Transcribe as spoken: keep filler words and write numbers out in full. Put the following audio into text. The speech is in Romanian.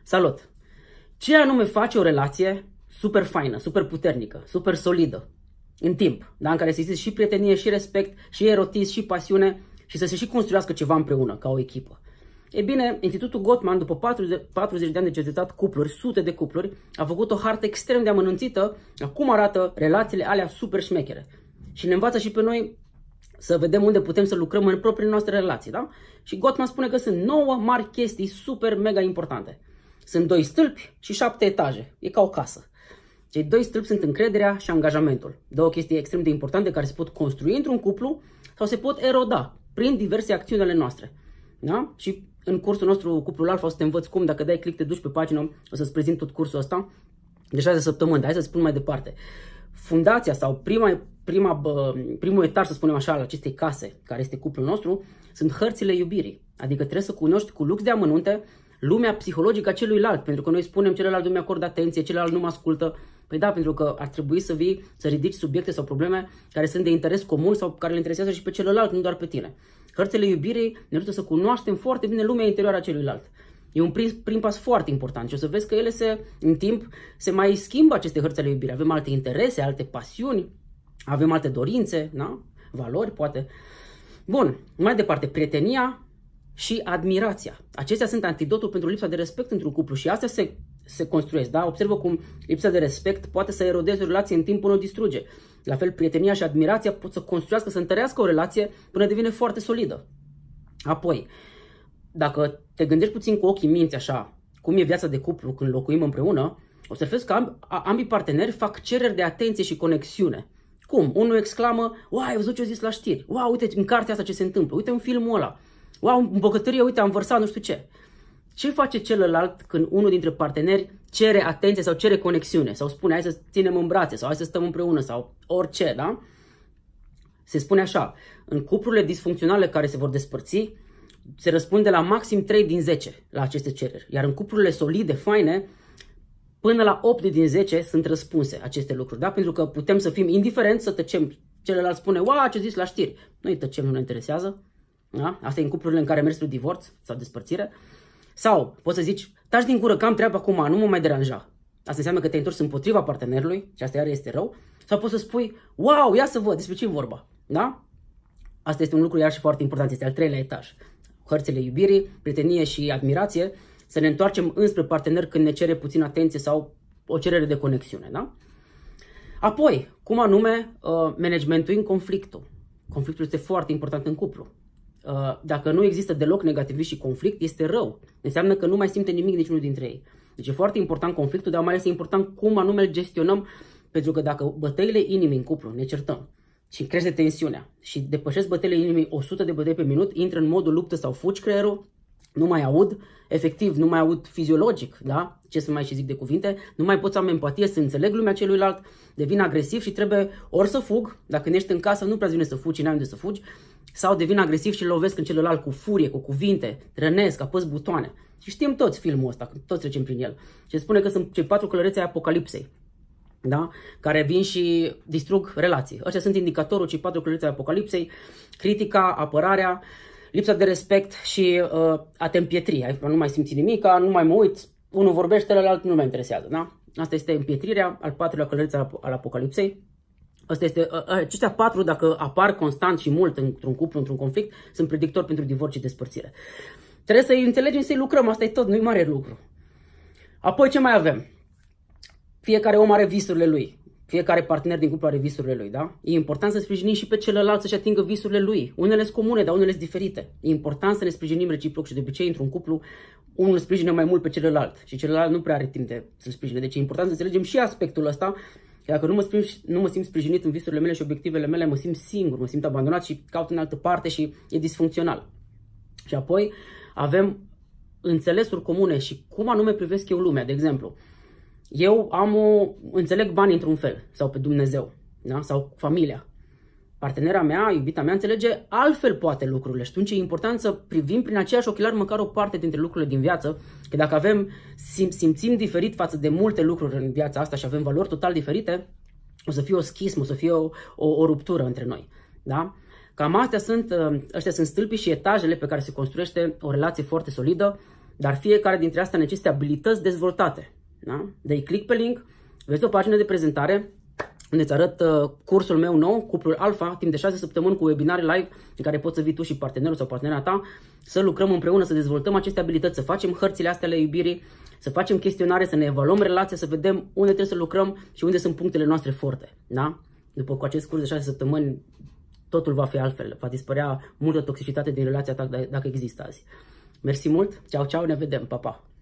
Salut! Ce anume face o relație super faină, super puternică, super solidă, în timp, da? În care să existe și prietenie, și respect, și erotism, și pasiune și să se și construiască ceva împreună, ca o echipă? E bine, Institutul Gottman, după patruzeci de ani de cercetat cupluri, sute de cupluri, a făcut o hartă extrem de amănunțită a cum arată relațiile alea super șmechere. Și ne învață și pe noi să vedem unde putem să lucrăm în propriile noastre relații, da? Și Gottman spune că sunt nouă mari chestii super mega importante. Sunt doi stâlpi și șapte etaje. E ca o casă. Cei doi stâlpi sunt încrederea și angajamentul. Două chestii extrem de importante care se pot construi într-un cuplu sau se pot eroda prin diverse acțiuni ale noastre. Da? Și în cursul nostru Cuplul Alfa o să te învăț cum, dacă dai click te duci pe pagină, o să-ți prezint tot cursul ăsta de șase săptămâni. Hai să spun mai departe. Fundația sau prima, prima, primul etaj, să spunem așa, al acestei case, care este cuplul nostru, sunt hărțile iubirii. Adică trebuie să cunoști cu lux de amănunte lumea psihologică a celuilalt, pentru că noi spunem celălalt nu mi acordă atenție, celălalt nu mă ascultă. Păi da, pentru că ar trebui să vii, să ridici subiecte sau probleme care sunt de interes comun sau care le interesează și pe celălalt, nu doar pe tine. Hărțile iubirii ne ajută să cunoaștem foarte bine lumea interioară a celuilalt. E un prim, prim pas foarte important și o să vezi că ele se, în timp se mai schimbă aceste hărți ale iubirii. Avem alte interese, alte pasiuni, avem alte dorințe, da? Valori, poate. Bun, mai departe, prietenia și admirația. Acestea sunt antidotul pentru lipsa de respect într-un cuplu și astea se, se construiesc. Da? Observă cum lipsa de respect poate să erodeze o relație în timp până o distruge. La fel, prietenia și admirația pot să construiască, să întărească o relație până devine foarte solidă. Apoi, dacă te gândești puțin cu ochii minți așa, cum e viața de cuplu când locuim împreună, observezi că ambii parteneri fac cereri de atenție și conexiune. Cum? Unul exclamă, wow, ai văzut ce a zis la știri? Wow, uite în cartea asta ce se întâmplă, uite în filmul ăla. Wow, în bucătărie, uite, am vărsat nu știu ce. Ce face celălalt când unul dintre parteneri cere atenție sau cere conexiune? Sau spune, hai să ținem în brațe, sau hai să stăm împreună, sau orice, da? Se spune așa, în cuplurile disfuncționale care se vor despărți, se răspunde la maxim trei din zece la aceste cereri. Iar în cuplurile solide, faine, până la opt din zece sunt răspunse aceste lucruri, da? Pentru că putem să fim indiferenți, să tăcem. Celălalt spune, wow, ce zis la știri? Noi tăcem, nu ne interesează. Da? Asta e în cuplurile în care mergi spre divorț sau despărțire. Sau poți să zici, taci din gură că am treabă acum, nu mă mai deranja. Asta înseamnă că te-ai întors împotriva partenerului și asta iar este rău. Sau poți să spui, wow, ia să văd despre ce e vorba. Da? Asta este un lucru iar și foarte important, este al treilea etaj. Hărțile iubirii, prietenie și admirație, să ne întoarcem înspre partener când ne cere puțin atenție sau o cerere de conexiune. Da? Apoi, cum anume managementul conflictul. Conflictul este foarte important în cuplu. Dacă nu există deloc negativism și conflict, este rău. Înseamnă că nu mai simte nimic niciunul dintre ei. Deci e foarte important conflictul, dar mai ales e important cum anume îl gestionăm, pentru că dacă bătăile inimii în cuplu, ne certăm și crește tensiunea și depășesc bătăile inimii o sută de bătăi pe minut, intră în modul luptă sau fugi creierul, nu mai aud, efectiv, nu mai aud fiziologic, da? Ce să mai și zic de cuvinte, nu mai pot să am empatie, să înțeleg lumea celuilalt, devin agresiv și trebuie ori să fug, dacă ești în casă nu prea vine să fugi și n-ai unde să fugi, sau devin agresiv și lovesc în celălalt cu furie, cu cuvinte, rănesc, apăs butoane. Și știm toți filmul ăsta, toți trecem prin el. Și spune că sunt cei patru călăreți ai apocalipsei, da? Care vin și distrug relații. Ăștia sunt indicatorul, cei patru călăreți ai apocalipsei, critica, apărarea, lipsa de respect și uh, a te împietri. Adică nu mai simți nimica, nu mai mă uit, unul vorbește, celălalt nu mai interesează. Da? Asta este împietrirea, al patrulea călăreț al, al apocalipsei. Asta este, uh, aceștia patru, dacă apar constant și mult într-un cuplu, într-un conflict, sunt predictori pentru divorț și despărțire. Trebuie să-i înțelegem, să-i lucrăm, asta e tot, nu-i mare lucru. Apoi ce mai avem? Fiecare om are visurile lui. Fiecare partener din cuplu are visurile lui, da? E important să sprijinim și pe celălalt să-și atingă visurile lui. Unele sunt comune, dar unele sunt diferite. E important să ne sprijinim reciproc și de obicei într-un cuplu unul sprijină mai mult pe celălalt și celălalt nu prea are timp de să-l sprijine. Deci e important să înțelegem și aspectul ăsta. Dacă nu mă, sprijin, nu mă simt sprijinit în visurile mele și obiectivele mele, mă simt singur, mă simt abandonat și caut în altă parte și e disfuncțional. Și apoi avem înțelesuri comune și cum anume privesc eu lumea, de exemplu. Eu am o, înțeleg banii într-un fel, sau pe Dumnezeu, da? Sau familia. Partenera mea, iubita mea, înțelege altfel poate lucrurile. Și atunci e important să privim prin aceiași ochelari măcar o parte dintre lucrurile din viață, că dacă avem, sim, simțim diferit față de multe lucruri în viața asta și avem valori total diferite, o să fie o schismă, o să fie o, o, o ruptură între noi. Da? Cam astea sunt, ăștia sunt stâlpii și etajele pe care se construiește o relație foarte solidă. dar fiecare dintre astea necesită abilități dezvoltate. Da? Dă-i click pe link, vezi o pagină de prezentare unde îți arăt uh, cursul meu nou, Cuplul Alpha, timp de șase săptămâni cu webinare live în care poți să vii tu și partenerul sau partenera ta, să lucrăm împreună, să dezvoltăm aceste abilități, să facem hărțile astea ale iubirii, să facem chestionare, să ne evaluăm relația, să vedem unde trebuie să lucrăm și unde sunt punctele noastre forte. Da? După cu acest curs de șase săptămâni, totul va fi altfel, va dispărea multă toxicitate din relația ta dacă există azi. Mersi mult, ceau, ceau, ne vedem, pa, pa!